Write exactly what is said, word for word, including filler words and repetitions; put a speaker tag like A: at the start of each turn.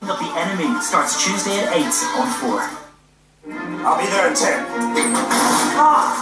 A: Up the Enemy starts Tuesday at eight on four.
B: I'll be there at ten. Ah!